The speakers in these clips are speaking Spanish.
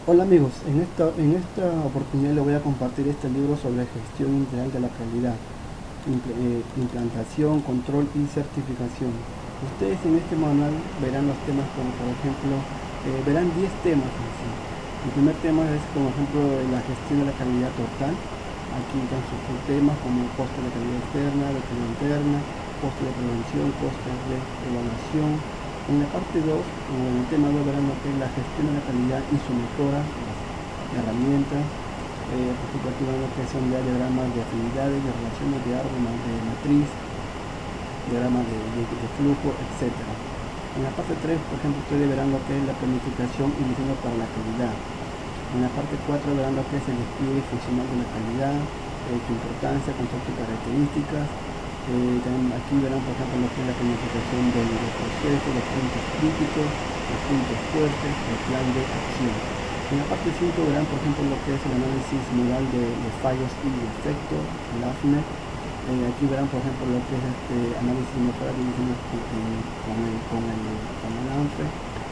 Hola amigos, en esta oportunidad les voy a compartir este libro sobre gestión integral de la calidad, implantación, control y certificación. Ustedes en este manual verán los temas como por ejemplo, verán 10 temas en sí. El primer tema es como ejemplo la gestión de la calidad total. Aquí están sus temas como coste de calidad externa, de calidad interna, coste de prevención, costes de evaluación. En la parte 2, en el tema 2 verán lo que es la gestión de la calidad y su mejora, las herramientas. Por ejemplo, aquí van lo que son ya diagramas de afinidades, de relaciones de árbol, de matriz, diagramas de flujo, etcétera. En la parte 3, por ejemplo, ustedes verán lo que es la planificación y diseño para la calidad. En la parte 4 verán lo que es el despliegue funcional de la calidad, su importancia, concepto y características. También aquí verán, por ejemplo, lo que es la planificación del proceso, los puntos críticos, los puntos fuertes, el plan de acción. En la parte 5 verán, por ejemplo, lo que es el análisis modal de los fallos y efectos, el AFME. Aquí verán, por ejemplo, lo que es este análisis de mejora de diseño con el ANFE.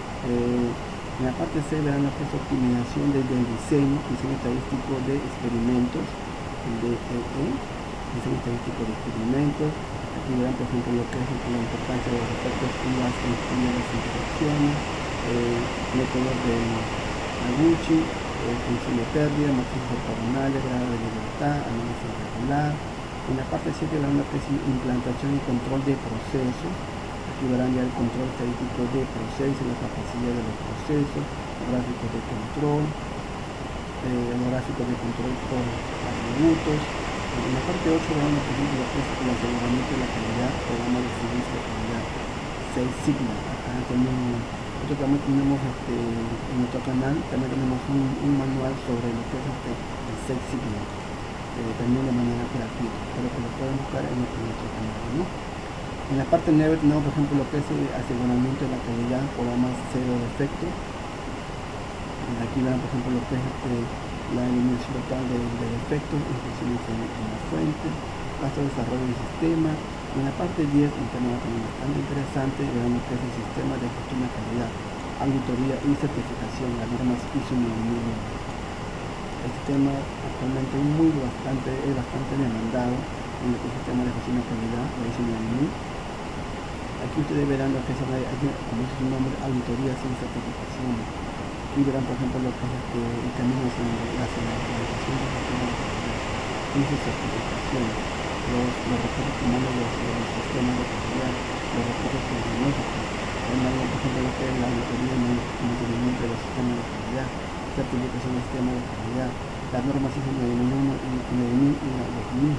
En la parte C verán lo que es optimización desde el diseño estadístico de experimentos, el DEE, diseño estadístico de experimentos. Aquí verán, por ejemplo, lo que es la importancia de los efectos y las interacciones, métodos de Naguchi, función de pérdida, matrices ortogonales, grado de libertad, análisis regular. En la parte 7 verán lo que es implantación y control de procesos. Aquí verán ya el control estadístico de procesos, la capacidad de los procesos, gráficos de control, los gráficos de control por atributos. En la parte 8 verán por ejemplo lo que es el aseguramiento de la calidad, programa de servicio de calidad, 6 Sigma. Acá también nosotros también tenemos en nuestro canal también tenemos un manual sobre lo que es el 6 Sigma, también de manera gratuita, pero que lo pueden buscar en nuestro canal, ¿no? En la parte 9 tenemos por ejemplo lo que es el aseguramiento de la calidad, programa cero defecto. Aquí verán por ejemplo lo que es la eliminación total de defectos, inspecciones en la fuente, paso de desarrollo del sistema. En la parte 10, un tema también bastante interesante, verán lo que es el sistema de gestión de calidad, auditoría y certificación, las normas ISO 9001. Este tema actualmente es bastante demandado en lo que es el sistema de gestión de calidad, la ISO 9001. Aquí ustedes verán lo que es, como dice su nombre, auditoría sin certificación. Aquí verán, por ejemplo, lo que es el camino hacia la implementación del sistema de calidad, ISO certificación, los recursos humanos de los sistemas de calidad, los recursos tecnológicos. También, por ejemplo, lo que es la auditoría y mantenimiento de los sistemas de calidad, certificación del sistema de calidad, las normas ISO 9001 y la 2000.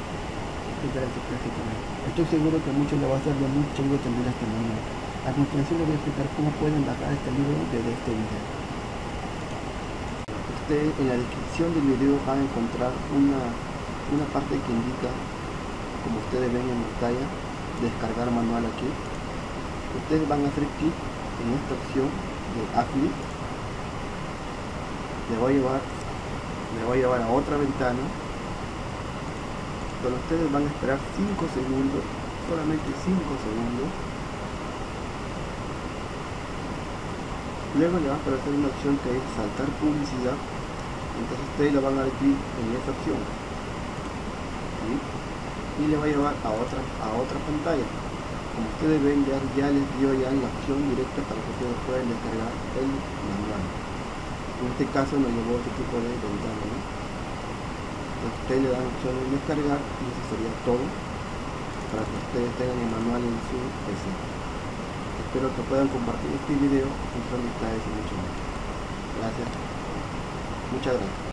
Estoy seguro que a muchos les va a ser de mucho ayuda tener este manual. A continuación les voy a explicar cómo pueden bajar este libro desde este video. Ustedes en la descripción del video van a encontrar una parte que indica, como ustedes ven en pantalla, descargar manual aquí. Ustedes van a hacer clic en esta opción de AFME. Le voy a llevar a otra ventana, pero ustedes van a esperar 5 segundos, solamente 5 segundos. Luego le va a aparecer una opción que es saltar publicidad, entonces ustedes le van a dar clic en esa opción, ¿sí? Y le va a llevar a otra pantalla. Como ustedes ven, ya les dio ya la opción directa para que ustedes puedan descargar el manual. En este caso nos llevó este tipo de ventana, ¿no? Entonces ustedes le dan opción de descargar y eso sería todo para que ustedes tengan el manual en su PC. Espero que puedan compartir este video con sus amistades y mucho más. Gracias. Muchas gracias.